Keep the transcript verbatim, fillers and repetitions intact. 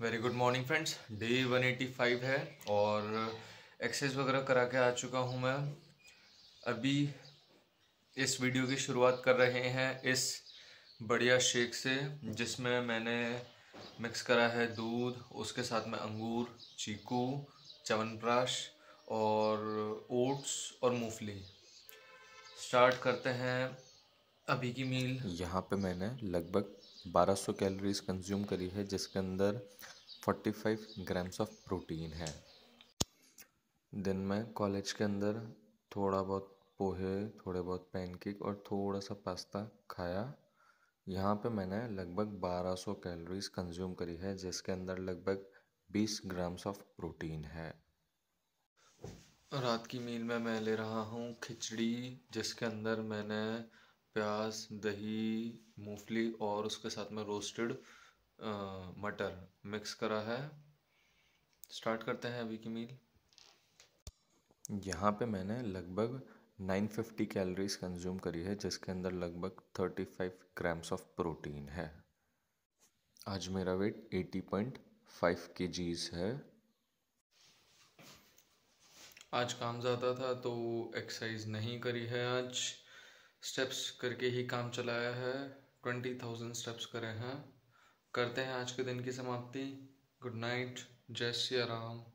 Very good morning friends. Day one eighty five है और exercise वगैरह करा के आ चुका हूँ मैं। अभी इस वीडियो की शुरुआत कर रहे हैं इस बढ़िया शेक से, जिसमें मैंने मिक्स करा है दूध, उसके साथ में अंगूर, चीकू, च्यवनप्राश और ओट्स और मूंगफली। स्टार्ट करते हैं अभी की मील। यहाँ पे मैंने लगभग बारह सौ कैलोरीज कंज्यूम करी है, जिसके अंदर पैंतालीस ग्राम्स ऑफ प्रोटीन है। दिन में कॉलेज के अंदर थोड़ा बहुत पोहे, थोड़े बहुत पैनकेक और थोड़ा सा पास्ता खाया। यहाँ पे मैंने लगभग बारह सौ कैलोरीज कंज्यूम करी है, जिसके अंदर लगभग बीस ग्राम्स ऑफ प्रोटीन है। रात की मील में मैं ले रहा हूँ खिचड़ी, जिसके अंदर मैंने प्याज, दही, मूंगफली और उसके साथ में रोस्टेड मटर मिक्स करा है। स्टार्ट करते हैं अभी की मील। यहाँ पे मैंने लगभग नौ सौ पचास कैलोरीज कंज्यूम करी है, जिसके अंदर लगभग पैंतीस ग्राम्स ऑफ प्रोटीन है। आज मेरा वेट अस्सी पॉइंट फाइव केजीज है। आज काम ज़्यादा था तो एक्सरसाइज नहीं करी है। आज स्टेप्स करके ही काम चलाया है। ट्वेंटी थाउजेंड स्टेप्स करे हैं। करते हैं आज के दिन की समाप्ति। Good night. जय श्री राम।